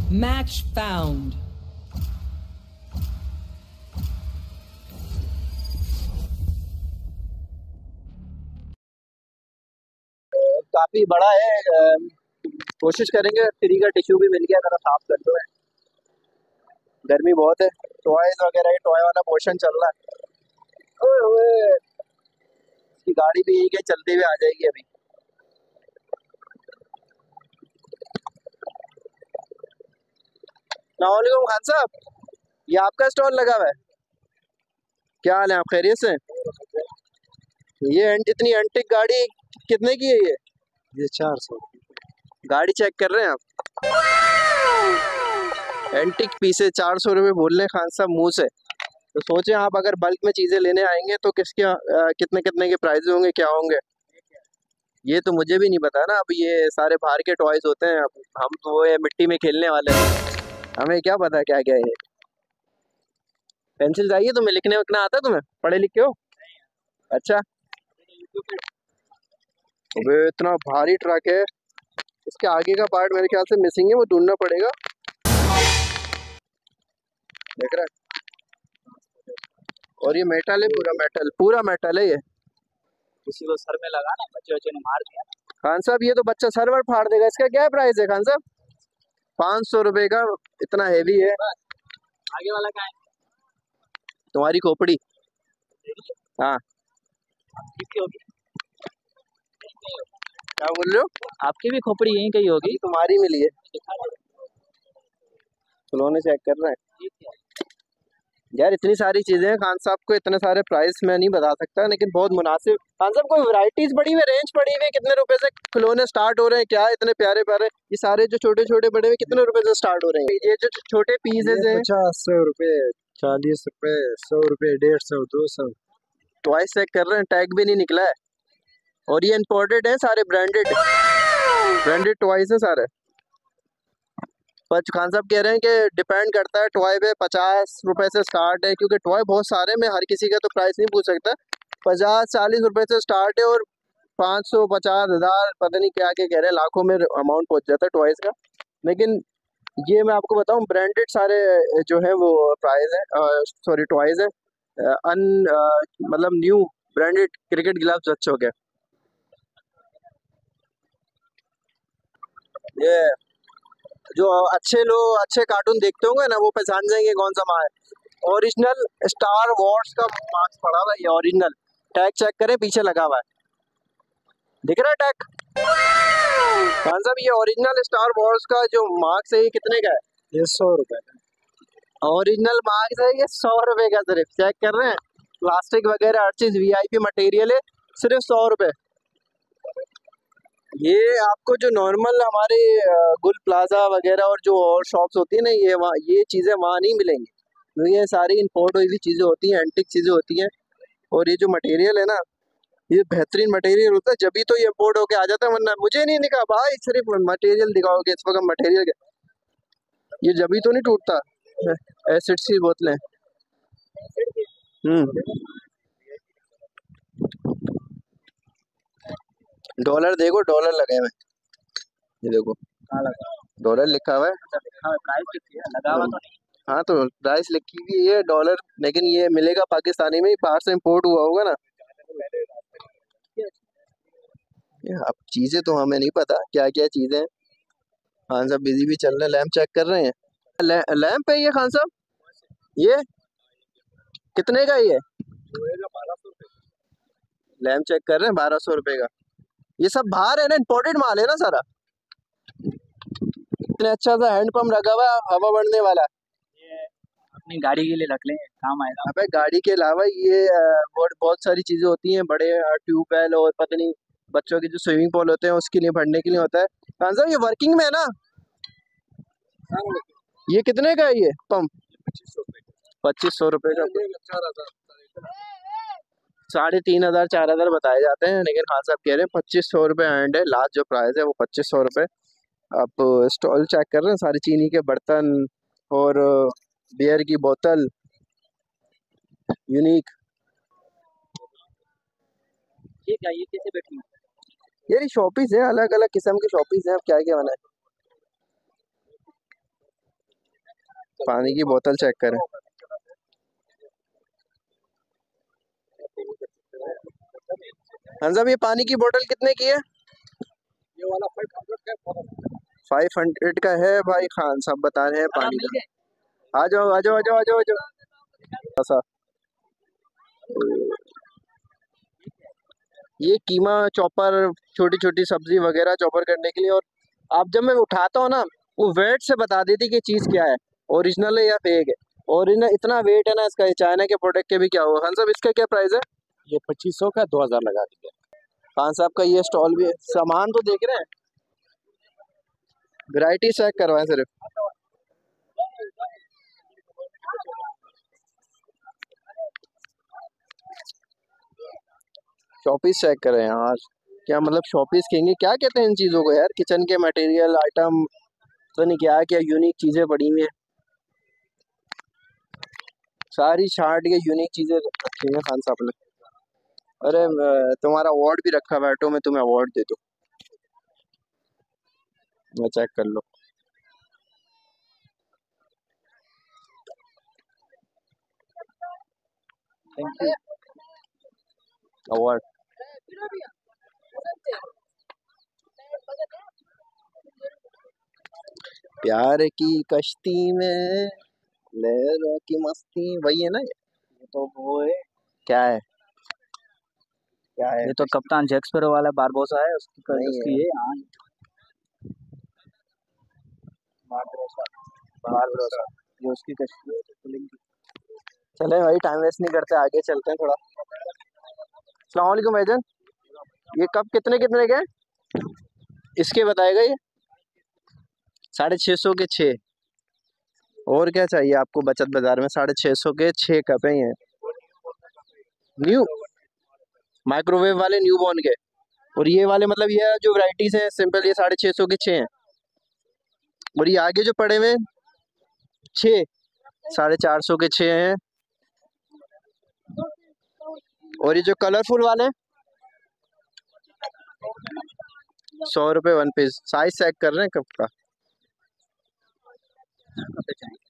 Match found. काफी बड़ा है। कोशिश करेंगे फ्री का टिश्यू भी मिल गया, जरा साफ कर दो। गर्मी बहुत है। टॉयज वगैरह, टॉय वाला पोर्शन चल रहा है। ओए ओए, इसकी गाड़ी भी यही है, चलते हुए आ जाएगी अभी। अस्सलामुअलैकुम खान साहब, ये आपका स्टॉल लगा हुआ है? क्या हाल है, आप खैरियत से? ये इतनी एंटिक गाड़ी कितने की है ये 400। गाड़ी चेक कर रहे हैं आप? एंटिक पीसे 400 रुपये बोल रहे हैं खान साहब मुंह से। तो सोचे आप अगर बल्क में चीजें लेने आएंगे तो किसके कितने कितने के प्राइस होंगे, क्या होंगे, ये तो मुझे भी नहीं पता ना। अब ये सारे बाहर के टॉयज होते हैं, अब हम तो वो ये मिट्टी में खेलने वाले हैं, हमें क्या पता क्या क्या है। पेंसिल चाहिए तुम्हें? लिखने विखना आता है तुम्हें? पढ़े लिखे हो? अच्छा। अबे इतना भारी ट्रक है, इसके आगे का पार्ट मेरे ख्याल से मिसिंग है, वो ढूंढना पड़ेगा। देख रहा है? और ये मेटल है, पूरा मेटल है ये। किसी को सर में लगा ना, बच्चे बच्चे ने मार दिया। खान साहब ये तो बच्चा सर वर फाड़ देगा। इसका क्या प्राइस है खान साहब? 500 रुपए का, इतना हेवी है। आगे वाला क्या है? तुम्हारी खोपड़ी। हाँ। किसकी होगी? क्या बोल रहे हो? आपकी भी खोपड़ी यहीं कहीं होगी। तुम्हारी मिली है, खिलौने चेक कर रहे हैं यार। इतनी सारी चीजें हैं खान साहब को, इतने सारे प्राइस मैं नहीं बता सकता, लेकिन बहुत मुनासिब। खान साहब कोई वैरायटीज पड़ी हुई, रेंज पड़ी हुई, कितने रुपए से खिलौने स्टार्ट हो रहे हैं? क्या इतने प्यारे प्यारे ये सारे जो छोटे छोटे बड़े हुए, कितने रुपए से स्टार्ट हो रहे हैं? ये जो छोटे पीसेज हैं 50 रुपए, 40 रुपए, 100 रुपए, 150, 200। टॉयस चेक कर रहे हैं, टैग भी नहीं निकला है, और ये इम्पोर्टेड है सारे, ब्रांडेड टॉयस है सारे। पर खान साहब कह रहे हैं कि डिपेंड करता है टॉय पे, 50 रुपए से स्टार्ट है, क्योंकि टॉय बहुत सारे, मैं हर किसी का तो प्राइस नहीं पूछ सकता। 50-40 रुपए से स्टार्ट है, और 500, 50,000, पता नहीं क्या क्या कह रहे हैं, लाखों में अमाउंट पहुंच जाता है टॉयज का। लेकिन ये मैं आपको बताऊं, ब्रांडेड सारे जो है वो प्राइस है, सॉरी टॉयज है। मतलब न्यू ब्रांडेड क्रिकेट ग्लव्स बच्चों के। ये जो अच्छे कार्टून देखते होंगे ना, वो पहचान जाएंगे कौन सा माल है। ओरिजिनल स्टार वॉर्स का मार्क्स पड़ा हुआ है, ये ओरिजिनल। टैग चेक करें, पीछे लगा हुआ है, दिख रहा है टैग? खान साहब ये ओरिजिनल स्टार वॉर्स का जो मार्क्स है, ये कितने का है? ये 100 रुपए का ओरिजिनल मार्क्स है ये 100 रुपए का, सिर्फ चेक कर रहे हैं। प्लास्टिक वगैरह हर चीज वीआईपी मटेरियल है, सिर्फ 100 रुपए। ये आपको जो नॉर्मल हमारे गुल प्लाजा वगैरह और जो और शॉप्स होती है ना, ये चीजें वहाँ नहीं मिलेंगी, तो ये सारी इंपोर्ट हुई हुई चीजें होती हैं, एंटिक चीजें होती हैं। और ये जो मटेरियल है ना, ये बेहतरीन मटेरियल होता है, जब भी तो ये इंपोर्ट होके आ जाता है, वरना मुझे नहीं दिखा भाई, सिर्फ मटेरियल दिखाओगे इस वक्त मटेरियल, ये जब भी तो नहीं टूटता। एसिड की बोतलें। डॉलर देखो, डॉलर लगे हुए, ये देखो डॉलर लिखा हुआ है। प्राइस कितनी है? लगा हुआ तो नहीं? हाँ तो प्राइस लिखी हुई है डॉलर, लेकिन ये मिलेगा पाकिस्तानी में, बाहर से इंपोर्ट हुआ होगा ना। अब चीजें तो हमें नहीं पता क्या क्या चीजें हैं। खान साहब बिजी भी चल रहे हैं, लैंप चेक कर रहे हैं। लैंप है ये खान साहब, ये कितने का ये? लैंप चेक कर रहे हैं, 1200 रुपए का। ये सब बाहर है ना, इंपोर्टेड माल है ना सारा। इतने अच्छा सा हैंड पंप लगा हुआ है, हवा बढ़ने वाला। ये अपनी गाड़ी के लिए रख लें, काम आएगा। अबे गाड़ी के अलावा ये बहुत सारी चीजें होती हैं, बड़े ट्यूबवेल और पता नहीं बच्चों के जो स्विमिंग पूल होते हैं उसके लिए भरने के लिए होता है। खान साहब ये वर्किंग में है ना? ये कितने का है ये पंप? 2500 रुपए का। 3,500 4,000 बताए जाते हैं, लेकिन खान साहब कह रहे हैं 2500 रुपए एंड है, लास्ट जो प्राइस है वो 2500 रुपए। आप स्टॉल चेक कर रहे हैं, सारी चीनी के बर्तन और बियर की बोतल, यूनिक। ठीक है, ये कैसे बैठी? यार ये शॉपीस है, अलग अलग किस्म की शॉपीस हैं, अब क्या क्या बना है। पानी की बोतल चेक करें। हाँ साहब, ये पानी की बोतल कितने की है? ये वाला 500 का 500 का है भाई। खान साहब बता रहे हैं पानी का। आ जाओ आ जाओ आ जाओ आ जाओ आ जाओ। ऐसा ये कीमा चॉपर, छोटी छोटी सब्जी वगैरह चॉपर करने के लिए। और आप जब मैं उठाता हूँ ना, वो वेट से बता देती कि चीज़ क्या है, ओरिजिनल है या फेक है। और इतना वेट है ना इसका, चाइना के प्रोडक्ट के भी क्या हुआ। खान साहब इसका क्या प्राइस है? ये 2500 का 2000 लगा दीजिए। खान साहब का ये स्टॉल भी है, सामान तो देख रहे हैं, वैरायटी चेक करवाएं सिर्फ। शॉपीस चेक करें यार, क्या मतलब शॉपीस कहेंगे, क्या कहते हैं इन चीज़ों को यार, किचन के मटेरियल आइटम, तो नहीं क्या क्या यूनिक चीज़ें पड़ी हुई हैं, सारी छाट के यूनिक चीज़ें रखी हुई हैं खान साहब ने। अरे तुम्हारा अवार्ड भी रखा, बैठो मैं तुम्हें अवार्ड दे दूँ, मैं चेक कर लो। Thank you. अवार्ड प्यार की कश्ती में लहरों की मस्ती, वही है ना ये तो वो है, क्या है, क्या है? ये तो कप्तान जैक स्पैरो वाला बारबोसा है, नहीं उसकी है। है। हाँ, बारबोसा, ये उसकी कश्ती है, तो खुलेंगी। चले भाई, टाइम वेस्ट नहीं करते, आगे चलते हैं थोड़ा। अस्सलाम वालेकुम भाईजान, ये कप कितने कितने के हैं? इसके बताएगा ये 650 के 6। और क्या चाहिए आपको बचत बाजार में? 650 के 6 कप हैं ये, न्यू माइक्रोवेव वाले, न्यू बॉर्न के। और ये वाले मतलब ये जो वैरायटीज हैं सिंपल, ये 650 के 6 हैं। और ये आगे जो पड़े हुए हैं 6, 450 के 6 हैं। और ये जो कलरफुल वाले हैं 100 रुपये 1 पीस। साइज चेक कर रहे हैं कप का।